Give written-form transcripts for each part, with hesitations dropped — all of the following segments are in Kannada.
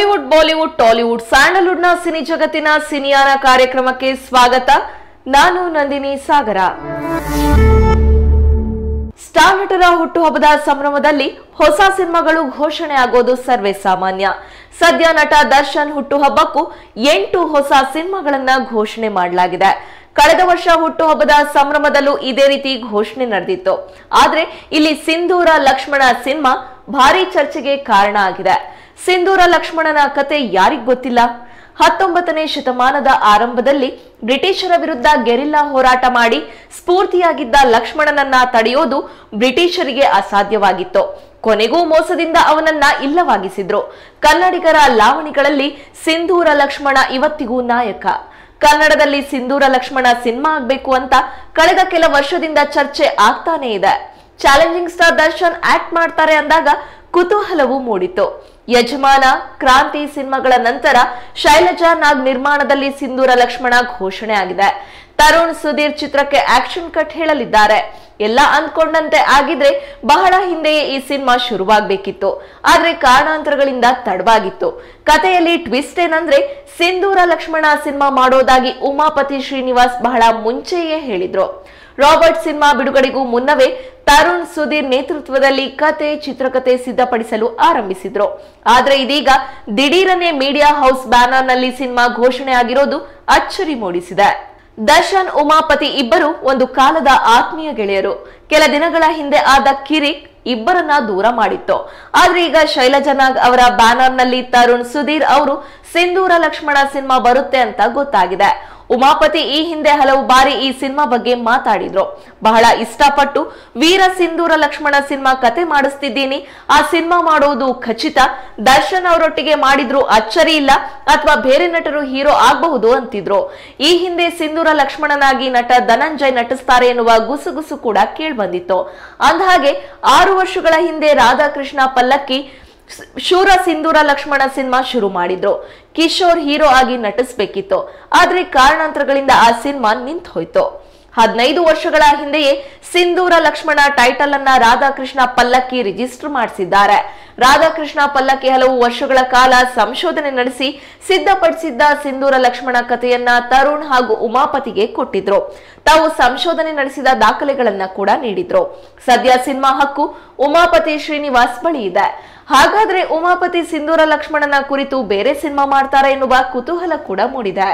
ಹಾಲಿವುಡ್, ಬಾಲಿವುಡ್, ಟಾಲಿವುಡ್, ಸ್ಯಾಂಡಲ್ವುಡ್ನ ಸಿನಿ ಜಗತ್ತಿನ ಸಿನಿಯಾನ ಕಾರ್ಯಕ್ರಮಕ್ಕೆ ಸ್ವಾಗತ. ನಾನು ನಂದಿನಿ ಸಾಗರ. ಸ್ಟಾರ್ ನಟರ ಹುಟ್ಟುಹಬ್ಬದ ಸಂಭ್ರಮದಲ್ಲಿ ಹೊಸ ಸಿನಿಮಾಗಳು ಘೋಷಣೆ ಆಗೋದು ಸರ್ವೇ ಸಾಮಾನ್ಯ. ಸದ್ಯ ನಟ ದರ್ಶನ್ ಹುಟ್ಟುಹಬ್ಬಕ್ಕೂ 8 ಹೊಸ ಸಿನಿಮಾಗಳನ್ನ ಘೋಷಣೆ ಮಾಡಲಾಗಿದೆ. ಕಳೆದ ವರ್ಷ ಹುಟ್ಟುಹಬ್ಬದ ಸಂಭ್ರಮದಲ್ಲೂ ಇದೇ ರೀತಿ ಘೋಷಣೆ ನಡೆದಿತ್ತು. ಆದ್ರೆ ಇಲ್ಲಿ ಸಿಂಧೂರ ಲಕ್ಷ್ಮಣ ಸಿನಿಮಾ ಭಾರಿ ಚರ್ಚೆಗೆ ಕಾರಣ ಆಗಿದೆ. ಸಿಂಧೂರ ಲಕ್ಷ್ಮಣನ ಕತೆ ಯಾರಿಗ್ ಗೊತ್ತಿಲ್ಲ? 19ನೇ ಶತಮಾನದ ಆರಂಭದಲ್ಲಿ ಬ್ರಿಟಿಷರ ವಿರುದ್ಧ ಗೆರಿಲ್ಲಾ ಹೋರಾಟ ಮಾಡಿ ಸ್ಫೂರ್ತಿಯಾಗಿದ್ದ ಲಕ್ಷ್ಮಣನನ್ನ ತಡೆಯೋದು ಬ್ರಿಟಿಷರಿಗೆ ಅಸಾಧ್ಯವಾಗಿತ್ತು. ಕೊನೆಗೂ ಮೋಸದಿಂದ ಅವನನ್ನ ಇಲ್ಲವಾಗಿಸಿದ್ರು. ಕನ್ನಡಿಗರ ಲಾವಣಿಗಳಲ್ಲಿ ಸಿಂಧೂರ ಲಕ್ಷ್ಮಣ ಇವತ್ತಿಗೂ ನಾಯಕ. ಕನ್ನಡದಲ್ಲಿ ಸಿಂಧೂರ ಲಕ್ಷ್ಮಣ ಸಿನಿಮಾ ಆಗ್ಬೇಕು ಅಂತ ಕಳೆದ ಕೆಲ ವರ್ಷದಿಂದ ಚರ್ಚೆ ಆಗ್ತಾನೆ ಇದೆ. ಚಾಲೆಂಜಿಂಗ್ ಸ್ಟಾರ್ ದರ್ಶನ್ ಆಕ್ಟ್ ಮಾಡ್ತಾರೆ ಅಂದಾಗ ಕುತೂಹಲವು ಮೂಡಿತು. ಯಜಮಾನ, ಕ್ರಾಂತಿ ಸಿನಿಮಾಗಳ ನಂತರ ಶೈಲಜಾ ನಾಗ್ ನಿರ್ಮಾಣದಲ್ಲಿ ಸಿಂಧೂರ ಲಕ್ಷ್ಮಣ ಘೋಷಣೆ ಆಗಿದೆ. ತರುಣ್ ಸುಧೀರ್ ಚಿತ್ರಕ್ಕೆ ಆಕ್ಷನ್ ಕಟ್ ಹೇಳಲಿದ್ದಾರೆ. ಎಲ್ಲ ಅಂದ್ಕೊಂಡಂತೆ ಆಗಿದ್ರೆ ಬಹಳ ಹಿಂದೆಯೇ ಈ ಸಿನಿಮಾ ಶುರುವಾಗಬೇಕಿತ್ತು. ಆದ್ರೆ ಕಾರಣಾಂತರಗಳಿಂದ ತಡವಾಗಿತ್ತು. ಕಥೆಯಲ್ಲಿ ಟ್ವಿಸ್ಟ್ ಏನಂದ್ರೆ ಸಿಂಧೂರ ಲಕ್ಷ್ಮಣ ಸಿನಿಮಾ ಮಾಡೋದಾಗಿ ಉಮಾಪತಿ ಶ್ರೀನಿವಾಸ್ ಬಹಳ ಮುಂಚೆಯೇ ಹೇಳಿದ್ರು. ರಾಬರ್ಟ್ ಸಿನಿಮಾ ಬಿಡುಗಡೆಗೂ ಮುನ್ನವೇ ತರುಣ್ ಸುಧೀರ್ ನೇತೃತ್ವದಲ್ಲಿ ಕತೆ, ಚಿತ್ರಕಥೆ ಸಿದ್ಧಪಡಿಸಲು ಆರಂಭಿಸಿದ್ರು. ಆದ್ರೆ ಇದೀಗ ದಿಢೀರನೆ ಮೀಡಿಯಾ ಹೌಸ್ ಬ್ಯಾನರ್ ನಲ್ಲಿ ಸಿನಿಮಾ ಘೋಷಣೆ ಆಗಿರೋದು ಅಚ್ಚರಿ ಮೂಡಿಸಿದೆ. ದರ್ಶನ್, ಉಮಾಪತಿ ಇಬ್ಬರು ಒಂದು ಕಾಲದ ಆತ್ಮೀಯ ಗೆಳೆಯರು. ಕೆಲ ದಿನಗಳ ಹಿಂದೆ ಆದ ಕಿರಿಕ್ ಇಬ್ಬರನ್ನ ದೂರ ಮಾಡಿತ್ತು. ಆದ್ರೆ ಈಗ ಶೈಲಜಾ ನಾಗ್ ಅವರ ಬ್ಯಾನರ್ ನಲ್ಲಿ ತರುಣ್ ಸುಧೀರ್ ಅವರು ಸಿಂಧೂರ ಲಕ್ಷ್ಮಣ ಸಿನಿಮಾ ಬರುತ್ತೆ ಅಂತ ಗೊತ್ತಾಗಿದೆ. ಉಮಾಪತಿ ಈ ಹಿಂದೆ ಹಲವು ಬಾರಿ ಈ ಸಿನಿಮಾ ಬಗ್ಗೆ ಮಾತಾಡಿದ್ರು. ಬಹಳ ಇಷ್ಟಪಟ್ಟು ವೀರ ಸಿಂಧೂರ ಲಕ್ಷ್ಮಣ ಸಿನಿಮಾ ಕತೆ ಮಾಡಿಸ್ತಿದ್ದೀನಿ, ಆ ಸಿನಿಮಾ ಮಾಡೋದು ಖಚಿತ, ದರ್ಶನ್ ಅವರೊಟ್ಟಿಗೆ ಮಾಡಿದ್ರು ಅಚ್ಚರಿ ಇಲ್ಲ, ಅಥವಾ ಬೇರೆ ನಟರು ಹೀರೋ ಆಗಬಹುದು ಅಂತಿದ್ರು. ಈ ಹಿಂದೆ ಸಿಂಧೂರ ಲಕ್ಷ್ಮಣನಾಗಿ ನಟ ಧನಂಜಯ್ ನಟಿಸ್ತಾರೆ ಎನ್ನುವ ಗುಸುಗುಸು ಕೂಡ ಕೇಳ್ಬಂದಿತ್ತು. ಅಂದಹಾಗೆ 6 ವರ್ಷಗಳ ಹಿಂದೆ ರಾಧಾಕೃಷ್ಣ ಪಲ್ಲಕ್ಕಿ ಶೂರ ಸಿಂಧೂರ ಲಕ್ಷ್ಮಣ ಸಿನಿಮಾ ಶುರು ಮಾಡಿದ್ರು. ಕಿಶೋರ್ ಹೀರೋ ಆಗಿ ನಟಿಸ್ಬೇಕಿತ್ತು. ಆದ್ರೆ ಕಾರಣಾಂತರಗಳಿಂದ ಆ ಸಿನಿಮಾ ನಿಂತು ಹೋಯ್ತು. 15 ವರ್ಷಗಳ ಹಿಂದೆಯೇ ಸಿಂಧೂರ ಲಕ್ಷ್ಮಣ ಟೈಟಲ್ ಅನ್ನ ರಾಧಾಕೃಷ್ಣ ಪಲ್ಲಕ್ಕಿ ರಿಜಿಸ್ಟರ್ ಮಾಡಿಸಿದ್ದಾರೆ. ರಾಧಾಕೃಷ್ಣ ಪಲ್ಲಕ್ಕಿ ಹಲವು ವರ್ಷಗಳ ಕಾಲ ಸಂಶೋಧನೆ ನಡೆಸಿ ಸಿದ್ಧಪಡಿಸಿದ್ದ ಸಿಂಧೂರ ಲಕ್ಷ್ಮಣ ಕಥೆಯನ್ನ ತರುಣ್ ಹಾಗೂ ಉಮಾಪತಿಗೆ ಕೊಟ್ಟಿದ್ರು. ತಾವು ಸಂಶೋಧನೆ ನಡೆಸಿದ ದಾಖಲೆಗಳನ್ನ ಕೂಡ ನೀಡಿದ್ರು. ಸದ್ಯ ಸಿನಿಮಾ ಹಕ್ಕು ಉಮಾಪತಿ ಶ್ರೀನಿವಾಸ್ ಬಳಿ ಇದೆ. ಹಾಗಾದ್ರೆ ಉಮಾಪತಿ ಸಿಂಧೂರ ಲಕ್ಷ್ಮಣನ ಕುರಿತು ಬೇರೆ ಸಿನಿಮಾ ಮಾಡ್ತಾರೆ ಎನ್ನುವ ಕುತೂಹಲ ಕೂಡ ಮೂಡಿದೆ.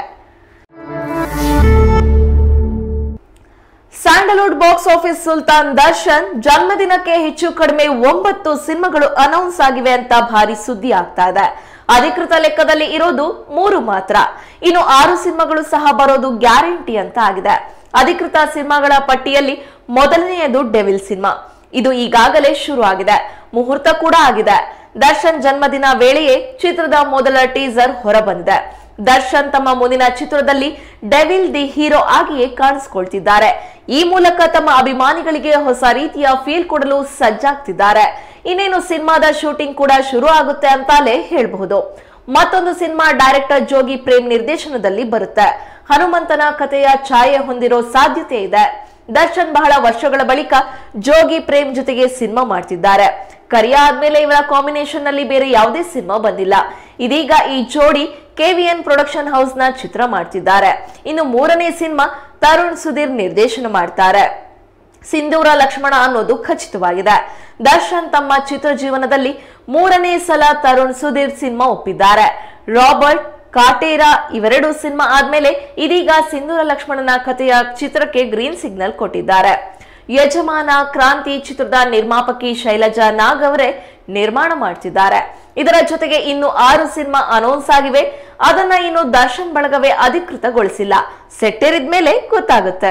ಸ್ಯಾಂಡಲ್ವುಡ್ ಬಾಕ್ಸ್ ಆಫೀಸ್ ಸುಲ್ತಾನ್ ದರ್ಶನ್ ಜನ್ಮದಿನಕ್ಕೆ ಹೆಚ್ಚು ಕಡಿಮೆ 9 ಸಿನಿಮಾಗಳು ಅನೌನ್ಸ್ ಆಗಿವೆ ಅಂತ ಭಾರಿ ಸುದ್ದಿ ಆಗ್ತಾ ಇದೆ. ಅಧಿಕೃತ ಲೆಕ್ಕದಲ್ಲಿ ಇರೋದು 3 ಮಾತ್ರ. ಇನ್ನು 6 ಸಿನಿಮಾಗಳು ಸಹ ಬರೋದು ಗ್ಯಾರಂಟಿ ಅಂತ ಆಗಿದೆ. ಅಧಿಕೃತ ಸಿನಿಮಾಗಳ ಪಟ್ಟಿಯಲ್ಲಿ ಮೊದಲನೆಯದು ಡೆವಿಲ್ ಸಿನಿಮಾ. ಇದು ಈಗಾಗಲೇ ಶುರು ಆಗಿದೆ, ಮುಹೂರ್ತ ಕೂಡ ಆಗಿದೆ. ದರ್ಶನ್ ಜನ್ಮದಿನ ವೇಳೆಯೇ ಚಿತ್ರದ ಮೊದಲ ಟೀಸರ್ ಹೊರಬಂದಿದೆ. ದರ್ಶನ್ ತಮ್ಮ ಮುಂದಿನ ಚಿತ್ರದಲ್ಲಿ ಡೆವಿಲ್ ದಿ ಹೀರೋ ಆಗಿಯೇ ಕಾಣಿಸಿಕೊಳ್ತಿದ್ದಾರೆ. ಈ ಮೂಲಕ ತಮ್ಮ ಅಭಿಮಾನಿಗಳಿಗೆ ಹೊಸ ರೀತಿಯ ಫೀಲ್ ಕೊಡಲು ಸಜ್ಜಾಗ್ತಿದ್ದಾರೆ. ಇನ್ನೇನು ಸಿನಿಮಾದ ಶೂಟಿಂಗ್ ಕೂಡ ಶುರು ಆಗುತ್ತೆ ಅಂತಾಲೇ ಹೇಳಬಹುದು. ಮತ್ತೊಂದು ಸಿನಿಮಾ ಡೈರೆಕ್ಟರ್ ಜೋಗಿ ಪ್ರೇಮ್ ನಿರ್ದೇಶನದಲ್ಲಿ ಬರುತ್ತೆ. ಹನುಮಂತನ ಕಥೆಯ ಛಾಯೆ ಹೊಂದಿರೋ ಸಾಧ್ಯತೆ ಇದೆ. ದರ್ಶನ್ ಬಹಳ ವರ್ಷಗಳ ಬಳಿಕ ಜೋಗಿ ಪ್ರೇಮ್ ಜೊತೆಗೆ ಸಿನಿಮಾ ಮಾಡ್ತಿದ್ದಾರೆ. ಕರಿಯಾ ಆದ್ಮೇಲೆ ಇವರ ಕಾಂಬಿನೇಷನ್ ನಲ್ಲಿ ಬೇರೆ ಯಾವುದೇ ಸಿನಿಮಾ ಬಂದಿಲ್ಲ. ಇದೀಗ ಈ ಜೋಡಿ KVN ಪ್ರೊಡಕ್ಷನ್ ಹೌಸ್ ನ ಚಿತ್ರ ಮಾಡ್ತಿದ್ದಾರೆ. ಇನ್ನು 3ನೇ ಸಿನಿಮಾ ತರುಣ್ ಸುಧೀರ್ ನಿರ್ದೇಶನ ಮಾಡ್ತಾರೆ. ಸಿಂಧೂರ ಲಕ್ಷ್ಮಣ ಅನ್ನೋದು ಖಚಿತವಾಗಿದೆ. ದರ್ಶನ್ ತಮ್ಮ ಚಿತ್ರ ಜೀವನದಲ್ಲಿ 3ನೇ ಸಲ ತರುಣ್ ಸುಧೀರ್ ಸಿನಿಮಾ ಒಪ್ಪಿದ್ದಾರೆ. ರಾಬರ್ಟ್, ಕಾಟೇರ ಇವೆರಡು ಸಿನಿಮಾ ಆದ್ಮೇಲೆ ಇದೀಗ ಸಿಂಧೂರ ಲಕ್ಷ್ಮಣನ ಕಥೆಯ ಚಿತ್ರಕ್ಕೆ ಗ್ರೀನ್ ಸಿಗ್ನಲ್ ಕೊಟ್ಟಿದ್ದಾರೆ. ಯಜಮಾನ, ಕ್ರಾಂತಿ ಚಿತ್ರದ ನಿರ್ಮಾಪಕಿ ಶೈಲಜಾ ನಾಗ್ ಅವರೇ ನಿರ್ಮಾಣ ಮಾಡ್ತಿದ್ದಾರೆ. ಇದರ ಜೊತೆಗೆ ಇನ್ನು 6 ಸಿನಿಮಾ ಅನೌನ್ಸ್ ಆಗಿವೆ. ಅದನ್ನ ಇನ್ನು ದರ್ಶನ್ ಬಳಗವೇ ಅಧಿಕೃತಗೊಳಿಸಿಲ್ಲ. ಸೆಟ್ಟೇರಿದ್ಮೇಲೆ ಗೊತ್ತಾಗುತ್ತೆ.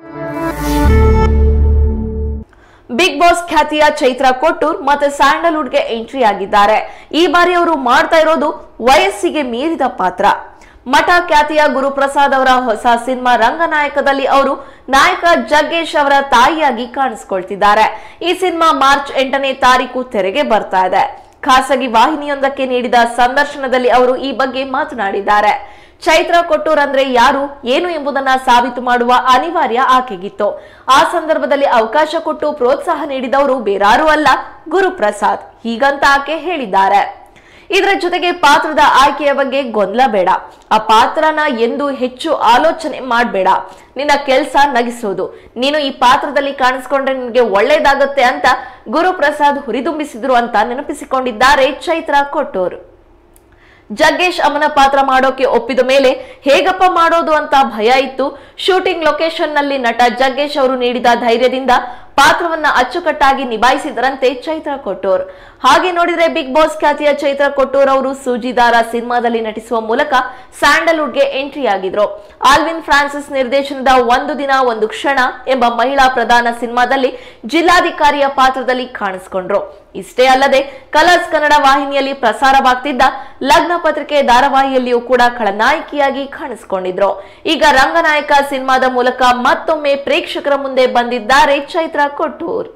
ಬಿಗ್ ಬಾಸ್ ಖ್ಯಾತಿಯ ಚೈತ್ರಾ ಕೊಟ್ಟೂರ್ ಮತ್ತೆ ಸ್ಯಾಂಡಲ್ವುಡ್ಗೆ ಎಂಟ್ರಿ ಆಗಿದ್ದಾರೆ. ಈ ಬಾರಿ ಅವರು ಮಾಡ್ತಾ ಇರೋದು ವಯಸ್ಸಿಗೆ ಮೀರಿದ ಪಾತ್ರ. ಮಠ ಖ್ಯಾತಿಯ ಗುರುಪ್ರಸಾದ್ ಅವರ ಹೊಸ ಸಿನಿಮಾ ರಂಗನಾಯಕದಲ್ಲಿ ಅವರು ನಾಯಕ ಜಗ್ಗೇಶ್ ಅವರ ತಾಯಿಯಾಗಿ ಕಾಣಿಸಿಕೊಳ್ತಿದ್ದಾರೆ. ಈ ಸಿನಿಮಾ ಮಾರ್ಚ್ 8ನೇ ತಾರೀಕು ತೆರೆಗೆ ಬರ್ತಾ ಇದೆ. ಖಾಸಗಿ ವಾಹಿನಿಯೊಂದಕ್ಕೆ ನೀಡಿದ ಸಂದರ್ಶನದಲ್ಲಿ ಅವರು ಈ ಬಗ್ಗೆ ಮಾತನಾಡಿದ್ದಾರೆ. ಚೈತ್ರಾ ಕೊಟ್ಟೂರ್ ಅಂದ್ರೆ ಯಾರು, ಏನು ಎಂಬುದನ್ನ ಸಾಬೀತು ಮಾಡುವ ಅನಿವಾರ್ಯ ಆಕೆಗಿತ್ತು. ಆ ಸಂದರ್ಭದಲ್ಲಿ ಅವಕಾಶ ಕೊಟ್ಟು ಪ್ರೋತ್ಸಾಹ ನೀಡಿದವರು ಬೇರಾರೂ ಅಲ್ಲ, ಗುರುಪ್ರಸಾದ್. ಹೀಗಂತ ಆಕೆ ಹೇಳಿದ್ದಾರೆ. ಇದರ ಜೊತೆಗೆ ಪಾತ್ರದ ಆಯ್ಕೆಯ ಬಗ್ಗೆ ಗೊಂದಲ ಬೇಡ. ಆ ಪಾತ್ರನ ಎಂದು ಹೆಚ್ಚು ಆಲೋಚನೆ ಮಾಡಬೇಡ. ನಿನ್ನ ಕೆಲಸ ನಗಿಸೋದು. ನೀನು ಈ ಪಾತ್ರದಲ್ಲಿ ಕಾಣಿಸ್ಕೊಂಡ್ರೆ ನಿನಗೆ ಒಳ್ಳೇದಾಗುತ್ತೆ ಅಂತ ಗುರುಪ್ರಸಾದ್ ಹುರಿದುಂಬಿಸಿದ್ರು ಅಂತ ನೆನಪಿಸಿಕೊಂಡಿದ್ದಾರೆ ಚೈತ್ರಾ ಕೊಟ್ಟೂರ್. ಜಗ್ಗೇಶ್ ಅಮ್ಮನ ಪಾತ್ರ ಮಾಡೋಕೆ ಒಪ್ಪಿದ ಮೇಲೆ ಹೇಗಪ್ಪ ಮಾಡೋದು ಅಂತ ಭಯ ಇತ್ತು. ಶೂಟಿಂಗ್ ಲೊಕೇಶನ್ ನಲ್ಲಿ ನಟ ಜಗ್ಗೇಶ್ ಅವರು ನೀಡಿದ ಧೈರ್ಯದಿಂದ ಪಾತ್ರವನ್ನ ಅಚ್ಚುಕಟ್ಟಾಗಿ ನಿಭಾಯಿಸಿದರಂತೆ ಚೈತ್ರಾ ಕೊಟ್ಟೂರ್. ಹಾಗೆ ನೋಡಿದ್ರೆ ಬಿಗ್ ಬಾಸ್ ಖ್ಯಾತಿಯ ಚೈತ್ರಾ ಕೊಟ್ಟೂರ್ ಅವರು ಸೂಜಿದಾರ ಸಿನಿಮಾದಲ್ಲಿ ನಟಿಸುವ ಮೂಲಕ ಸ್ಯಾಂಡಲ್ವುಡ್ಗೆ ಎಂಟ್ರಿ ಆಗಿದ್ರು. ಆಲ್ವಿನ್ ಫ್ರಾನ್ಸಿಸ್ ನಿರ್ದೇಶನದ ಒಂದು ದಿನ ಒಂದು ಕ್ಷಣ ಎಂಬ ಮಹಿಳಾ ಪ್ರಧಾನ ಸಿನಿಮಾದಲ್ಲಿ ಜಿಲ್ಲಾಧಿಕಾರಿಯ ಪಾತ್ರದಲ್ಲಿ ಕಾಣಿಸಿಕೊಂಡ್ರು. ಇಷ್ಟೇ ಅಲ್ಲದೆ ಕಲರ್ಸ್ ಕನ್ನಡ ವಾಹಿನಿಯಲ್ಲಿ ಪ್ರಸಾರವಾಗ್ತಿದ್ದ ಲಗ್ನ ಪತ್ರಿಕೆ ಧಾರಾವಾಹಿಯಲ್ಲಿಯೂ ಕೂಡ ಖಳನಾಯಕಿಯಾಗಿ ಕಾಣಿಸಿಕೊಂಡಿದ್ರು. ಈಗ ರಂಗನಾಯಕ ಸಿನಿಮಾದ ಮೂಲಕ ಮತ್ತೊಮ್ಮೆ ಪ್ರೇಕ್ಷಕರ ಮುಂದೆ ಬಂದಿದ್ದಾರೆ ಚೈತ್ರಾ ಕೊಟ್ಟೂರ್.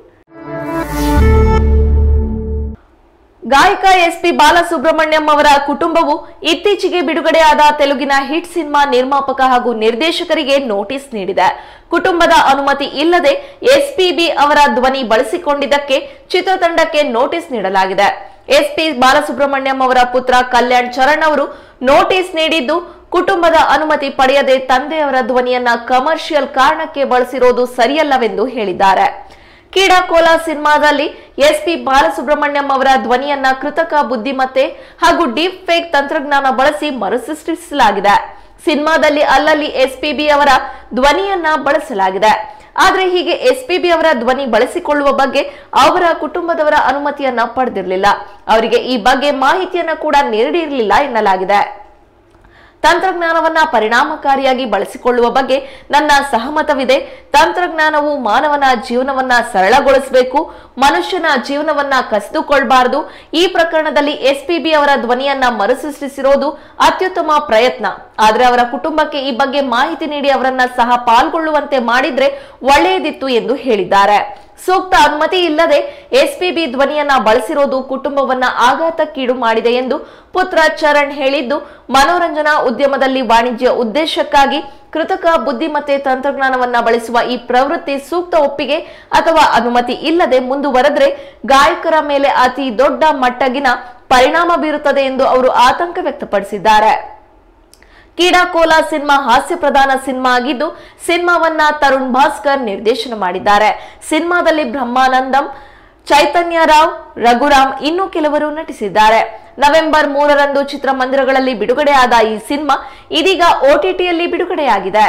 ಗಾಯಕ ಎಸ್ಪಿ ಬಾಲಸುಬ್ರಹ್ಮಣ್ಯಂ ಅವರ ಕುಟುಂಬವು ಇತ್ತೀಚೆಗೆ ಬಿಡುಗಡೆಯಾದ ತೆಲುಗಿನ ಹಿಟ್ ಸಿನಿಮಾ ನಿರ್ಮಾಪಕ ಹಾಗೂ ನಿರ್ದೇಶಕರಿಗೆ ನೋಟಿಸ್ ನೀಡಿದೆ. ಕುಟುಂಬದ ಅನುಮತಿ ಇಲ್ಲದೆ ಎಸ್ಪಿಬಿ ಅವರ ಧ್ವನಿ ಬಳಸಿಕೊಂಡಿದ್ದಕ್ಕೆ ಚಿತ್ರತಂಡಕ್ಕೆ ನೋಟಿಸ್ ನೀಡಲಾಗಿದೆ. ಎಸ್ಪಿ ಬಾಲಸುಬ್ರಹ್ಮಣ್ಯಂ ಅವರ ಪುತ್ರ ಕಲ್ಯಾಣ್ ಚರಣ್ ಅವರು ನೋಟಿಸ್ ನೀಡಿದ್ದು, ಕುಟುಂಬದ ಅನುಮತಿ ಪಡೆಯದೆ ತಂದೆಯವರ ಧ್ವನಿಯನ್ನ ಕಮರ್ಷಿಯಲ್ ಕಾರಣಕ್ಕೆ ಬಳಸಿರೋದು ಸರಿಯಲ್ಲವೆಂದು ಹೇಳಿದ್ದಾರೆ. ಕೀಡಾಕೋಲಾ ಸಿನಿಮಾದಲ್ಲಿ ಎಸ್ಪಿ ಬಾಲಸುಬ್ರಹ್ಮಣ್ಯಂ ಅವರ ಧ್ವನಿಯನ್ನ ಕೃತಕ ಬುದ್ಧಿಮತ್ತೆ ಹಾಗೂ ಡೀಪ್ ಫೇಕ್ ತಂತ್ರಜ್ಞಾನ ಬಳಸಿ ಮರುಸೃಷ್ಟಿಸಲಾಗಿದೆ. ಸಿನಿಮಾದಲ್ಲಿ ಅಲ್ಲಲ್ಲಿ ಎಸ್ಪಿಬಿ ಅವರ ಧ್ವನಿಯನ್ನ ಬಳಸಲಾಗಿದೆ. ಆದ್ರೆ ಹೀಗೆ ಎಸ್ಪಿಬಿ ಅವರ ಧ್ವನಿ ಬಳಸಿಕೊಳ್ಳುವ ಬಗ್ಗೆ ಅವರ ಕುಟುಂಬದವರ ಅನುಮತಿಯನ್ನ ಪಡೆದಿರಲಿಲ್ಲ. ಅವರಿಗೆ ಈ ಬಗ್ಗೆ ಮಾಹಿತಿಯನ್ನ ಕೂಡ ನೀಡಿರಲಿಲ್ಲ ಎನ್ನಲಾಗಿದೆ. ತಂತ್ರಜ್ಞಾನವನ್ನ ಪರಿಣಾಮಕಾರಿಯಾಗಿ ಬಳಸಿಕೊಳ್ಳುವ ಬಗ್ಗೆ ನನ್ನ ಸಹಮತವಿದೆ. ತಂತ್ರಜ್ಞಾನವು ಮಾನವನ ಜೀವನವನ್ನ ಸರಳಗೊಳಿಸಬೇಕು, ಮನುಷ್ಯನ ಜೀವನವನ್ನ ಕಸಿದುಕೊಳ್ಳಬಾರದು. ಈ ಪ್ರಕರಣದಲ್ಲಿ ಎಸ್ಪಿಬಿ ಅವರ ಧ್ವನಿಯನ್ನ ಮರುಸೃಷ್ಟಿಸಿರೋದು ಅತ್ಯುತ್ತಮ ಪ್ರಯತ್ನ. ಆದ್ರೆ ಅವರ ಕುಟುಂಬಕ್ಕೆ ಈ ಬಗ್ಗೆ ಮಾಹಿತಿ ನೀಡಿ ಅವರನ್ನ ಸಹ ಪಾಲ್ಗೊಳ್ಳುವಂತೆ ಮಾಡಿದ್ರೆ ಒಳ್ಳೆಯದಿತ್ತು ಎಂದು ಹೇಳಿದ್ದಾರೆ. ಸೂಕ್ತ ಅನುಮತಿ ಇಲ್ಲದೆ ಎಸ್ಪಿಬಿ ಧ್ವನಿಯನ್ನ ಬಳಸಿರೋದು ಕುಟುಂಬವನ್ನ ಆಘಾತಕ್ಕೀಡು ಮಾಡಿದೆ ಎಂದು ಪುತ್ರ ಚರಣ್ ಹೇಳಿದ್ದು, ಮನೋರಂಜನಾ ಉದ್ಯಮದಲ್ಲಿ ವಾಣಿಜ್ಯ ಉದ್ದೇಶಕ್ಕಾಗಿ ಕೃತಕ ಬುದ್ಧಿಮತ್ತೆ ತಂತ್ರಜ್ಞಾನವನ್ನ ಬಳಸುವ ಈ ಪ್ರವೃತ್ತಿ ಸೂಕ್ತ ಒಪ್ಪಿಗೆ ಅಥವಾ ಅನುಮತಿ ಇಲ್ಲದೆ ಮುಂದುವರೆದ್ರೆ ಗಾಯಕರ ಮೇಲೆ ಅತಿ ದೊಡ್ಡ ಮಟ್ಟಗಿನ ಪರಿಣಾಮ ಬೀರುತ್ತದೆ ಎಂದು ಅವರು ಆತಂಕ ವ್ಯಕ್ತಪಡಿಸಿದ್ದಾರೆ. ಕೀಡಾಕೋಲಾ ಸಿನಿಮಾ ಹಾಸ್ಯ ಪ್ರಧಾನ ಸಿನಿಮಾ ಆಗಿದ್ದು, ಸಿನಿಮಾವನ್ನ ತರುಣ್ ಭಾಸ್ಕರ್ ನಿರ್ದೇಶನ ಮಾಡಿದ್ದಾರೆ. ಸಿನಿಮಾದಲ್ಲಿ ಬ್ರಹ್ಮಾನಂದಂ, ಚೈತನ್ಯ ರಾವ್, ರಘುರಾಮ್ ಇನ್ನೂ ಕೆಲವರು ನಟಿಸಿದ್ದಾರೆ. ನವೆಂಬರ್ 3ರಂದು ಚಿತ್ರಮಂದಿರಗಳಲ್ಲಿ ಬಿಡುಗಡೆಯಾದ ಈ ಸಿನಿಮಾ ಇದೀಗ OTTಯಲ್ಲಿ ಬಿಡುಗಡೆಯಾಗಿದೆ.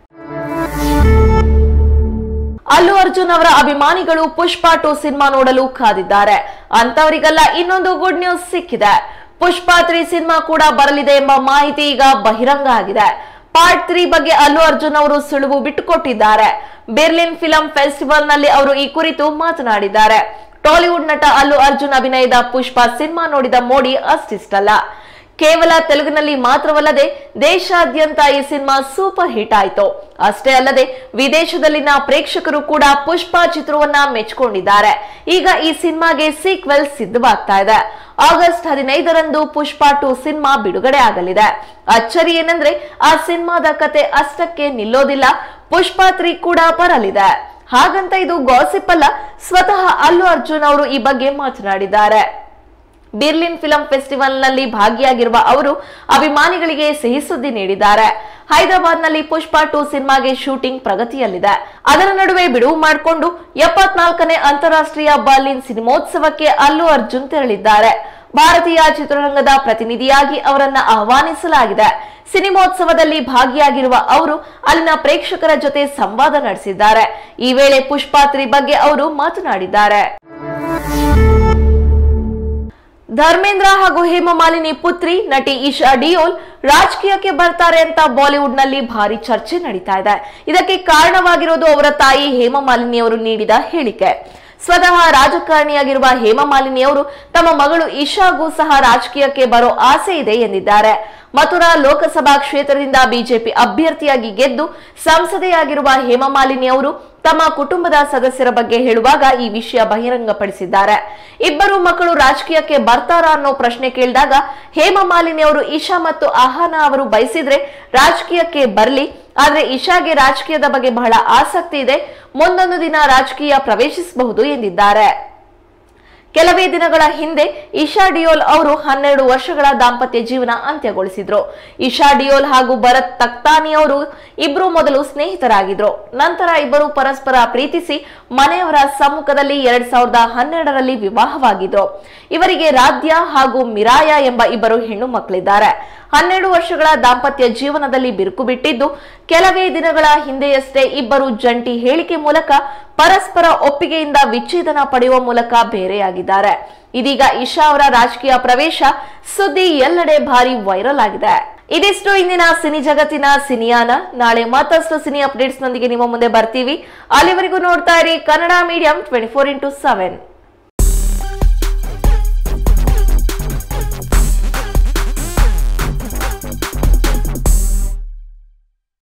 ಅಲ್ಲು ಅರ್ಜುನ್ ಅವರ ಅಭಿಮಾನಿಗಳು ಪುಷ್ಪಾ 2 ಸಿನಿಮಾ ನೋಡಲು ಕಾದಿದ್ದಾರೆ. ಅಂತವರಿಗೆಲ್ಲ ಇನ್ನೊಂದು ಗುಡ್ ನ್ಯೂಸ್ ಸಿಕ್ಕಿದೆ. ಪುಷ್ಪಾ 3 ಸಿನಿಮಾ ಕೂಡ ಬರಲಿದೆ ಎಂಬ ಮಾಹಿತಿ ಈಗ ಬಹಿರಂಗ ಆಗಿದೆ. ಪಾರ್ಟ್ 3 ಬಗ್ಗೆ ಅಲ್ಲು ಅರ್ಜುನ್ ಅವರು ಸುಳುವು ಬಿಟ್ಟುಕೊಟ್ಟಿದ್ದಾರೆ. ಬೆರ್ಲಿನ್ ಫಿಲಂ ಫೆಸ್ಟಿವಲ್ ನಲ್ಲಿ ಅವರು ಈ ಕುರಿತು ಮಾತನಾಡಿದ್ದಾರೆ. ಟಾಲಿವುಡ್ ನಟ ಅಲ್ಲು ಅರ್ಜುನ್ ಅಭಿನಯದ ಪುಷ್ಪಾ ಸಿನಿಮಾ ನೋಡಿದ ಮೋಡಿ ಅಷ್ಟಿಷ್ಟಲ್ಲ. ಕೇವಲ ತೆಲುಗಿನಲ್ಲಿ ಮಾತ್ರವಲ್ಲದೆ ದೇಶಾದ್ಯಂತ ಈ ಸಿನಿಮಾ ಸೂಪರ್ ಹಿಟ್ ಆಯಿತು. ಅಷ್ಟೇ ಅಲ್ಲದೆ ವಿದೇಶದಲ್ಲಿನ ಪ್ರೇಕ್ಷಕರು ಕೂಡ ಪುಷ್ಪಾ ಚಿತ್ರವನ್ನ ಮೆಚ್ಚಿಕೊಂಡಿದ್ದಾರೆ. ಈಗ ಈ ಸಿನಿಮಾಗೆ ಸೀಕ್ವೆಲ್ ಸಿದ್ಧವಾಗ್ತಾ ಇದೆ. ಆಗಸ್ಟ್ 15ರಂದು ಪುಷ್ಪಾ 2 ಸಿನಿಮಾ ಬಿಡುಗಡೆ ಆಗಲಿದೆ. ಅಚ್ಚರಿ ಏನಂದ್ರೆ ಆ ಸಿನಿಮಾದ ಕತೆ ಅಷ್ಟಕ್ಕೆ ನಿಲ್ಲೋದಿಲ್ಲ. ಪುಷ್ಪಾ 3 ಕೂಡ ಬರಲಿದೆ. ಹಾಗಂತ ಇದು ಗಾಸಿಪ್ ಅಲ್ಲ, ಸ್ವತಃ ಅಲ್ಲು ಅರ್ಜುನ್ ಅವರು ಈ ಬಗ್ಗೆ ಮಾತನಾಡಿದ್ದಾರೆ. ಬೆರ್ಲಿನ್ ಫಿಲಂ ಫೆಸ್ಟಿವಲ್ ನಲ್ಲಿ ಭಾಗಿಯಾಗಿರುವ ಅವರು ಅಭಿಮಾನಿಗಳಿಗೆ ಸಿಹಿ ಸುದ್ದಿ ನೀಡಿದ್ದಾರೆ. ಹೈದರಾಬಾದ್ ನಲ್ಲಿ ಪುಷ್ಪಾ 2 ಸಿನಿಮಾಗೆ ಶೂಟಿಂಗ್ ಪ್ರಗತಿಯಲ್ಲಿದೆ. ಅದರ ನಡುವೆ ಬಿಡುವು ಮಾಡಿಕೊಂಡು 74ನೇ ಅಂತಾರಾಷ್ಟ್ರೀಯ ಬರ್ಲಿನ್ ಸಿನಿಮೋತ್ಸವಕ್ಕೆ ಅಲ್ಲು ಅರ್ಜುನ್ ತೆರಳಿದ್ದಾರೆ. ಭಾರತೀಯ ಚಿತ್ರರಂಗದ ಪ್ರತಿನಿಧಿಯಾಗಿ ಅವರನ್ನ ಆಹ್ವಾನಿಸಲಾಗಿದೆ. ಸಿನಿಮೋತ್ಸವದಲ್ಲಿ ಭಾಗಿಯಾಗಿರುವ ಅವರು ಅಲ್ಲಿನ ಪ್ರೇಕ್ಷಕರ ಜೊತೆ ಸಂವಾದ ನಡೆಸಿದ್ದಾರೆ. ಈ ವೇಳೆ ಪುಷ್ಪಾ 3 ಬಗ್ಗೆ ಅವರು ಮಾತನಾಡಿದ್ದಾರೆ. ಧರ್ಮೇಂದ್ರ ಹಾಗೂ ಹೇಮಮಾಲಿನಿ ಪುತ್ರಿ ನಟಿ ಇಶಾ ಡಿಯೋಲ್ ರಾಜಕೀಯಕ್ಕೆ ಬರ್ತಾರೆ ಅಂತ ಬಾಲಿವುಡ್ ನಲ್ಲಿ ಭಾರಿ ಚರ್ಚೆ ನಡೀತಾ ಇದೆ. ಇದಕ್ಕೆ ಕಾರಣವಾಗಿರೋದು ಅವರ ತಾಯಿ ಹೇಮಮಾಲಿನಿ ಅವರು ನೀಡಿದ ಹೇಳಿಕೆ. ಸ್ವತಃ ರಾಜಕಾರಣಿಯಾಗಿರುವ ಹೇಮಮಾಲಿನಿ ಅವರು ತಮ್ಮ ಮಗಳು ಇಶಾಗೂ ಸಹ ರಾಜಕೀಯಕ್ಕೆ ಬರೋ ಆಸೆ ಇದೆ ಎಂದಿದ್ದಾರೆ. ಮಥುರಾ ಲೋಕಸಭಾ ಕ್ಷೇತ್ರದಿಂದ ಬಿಜೆಪಿ ಅಭ್ಯರ್ಥಿಯಾಗಿ ಗೆದ್ದು ಸಂಸದೆಯಾಗಿರುವ ಹೇಮಮಾಲಿನಿ ಅವರು ತಮ್ಮ ಕುಟುಂಬದ ಸದಸ್ಯರ ಬಗ್ಗೆ ಹೇಳುವಾಗ ಈ ವಿಷಯ ಬಹಿರಂಗಪಡಿಸಿದ್ದಾರೆ. ಇಬ್ಬರು ಮಕ್ಕಳು ರಾಜಕೀಯಕ್ಕೆ ಬರ್ತಾರಾ ಅನ್ನೋ ಪ್ರಶ್ನೆ ಕೇಳಿದಾಗ ಹೇಮಮಾಲಿನಿ ಅವರು ಇಶಾ ಮತ್ತು ಆಹಾನಾ ಅವರು ಬಯಸಿದ್ರೆ ರಾಜಕೀಯಕ್ಕೆ ಬರ್ಲಿ, ಆದ್ರೆ ಇಶಾಗೆ ರಾಜಕೀಯದ ಬಗ್ಗೆ ಬಹಳ ಆಸಕ್ತಿ ಇದೆ, ಮುಂದೊಂದು ದಿನ ರಾಜಕೀಯ ಪ್ರವೇಶಿಸಬಹುದು ಎಂದಿದ್ದಾರೆ. ಕೆಲವೇ ದಿನಗಳ ಹಿಂದೆ ಇಶಾ ಡಿಯೋಲ್ ಅವರು 12 ವರ್ಷಗಳ ದಾಂಪತ್ಯ ಜೀವನ ಅಂತ್ಯಗೊಳಿಸಿದ್ರು. ಇಶಾ ಡಿಯೋಲ್ ಹಾಗೂ ಭರತ್ ತಖ್ತಾನಿ ಅವರು ಇಬ್ರು ಮೊದಲು ಸ್ನೇಹಿತರಾಗಿದ್ರು. ನಂತರ ಇಬ್ಬರು ಪರಸ್ಪರ ಪ್ರೀತಿಸಿ ಮನೆಯವರ ಸಮ್ಮುಖದಲ್ಲಿ 2012ರಲ್ಲಿ ವಿವಾಹವಾಗಿದ್ರು. ಇವರಿಗೆ ರಾಧ್ಯ ಹಾಗೂ ಮಿರಾಯ ಎಂಬ ಇಬ್ಬರು ಹೆಣ್ಣು ಮಕ್ಕಳಿದ್ದಾರೆ. 12 ವರ್ಷಗಳ ದಾಂಪತ್ಯ ಜೀವನದಲ್ಲಿ ಬಿರುಕು ಬಿಟ್ಟಿದ್ದು, ಕೆಲವೇ ದಿನಗಳ ಹಿಂದೆಯಷ್ಟೇ ಇಬ್ಬರು ಜಂಟಿ ಹೇಳಿಕೆ ಮೂಲಕ ಪರಸ್ಪರ ಒಪ್ಪಿಗೆಯಿಂದ ವಿಚ್ಛೇದನ ಪಡೆಯುವ ಮೂಲಕ ಬೇರೆಯಾಗಿದ್ದಾರೆ. ಇದೀಗ ಇಶಾ ಅವರ ರಾಜಕೀಯ ಪ್ರವೇಶ ಸುದ್ದಿ ಎಲ್ಲೆಡೆ ಭಾರಿ ವೈರಲ್ ಆಗಿದೆ. ಇದಿಷ್ಟು ಇಂದಿನ ಸಿನಿ ಜಗತ್ತಿನ ಸಿನಿಯಾನ. ನಾಳೆ ಮತ್ತಷ್ಟು ಸಿನಿ ಅಪ್ಡೇಟ್ಸ್ ನೊಂದಿಗೆ ನಿಮ್ಮ ಮುಂದೆ ಬರ್ತೀವಿ. ಅಲ್ಲಿವರೆಗೂ ನೋಡ್ತಾ ಇರಿ ಕನ್ನಡ ಮೀಡಿಯಂ 24x7.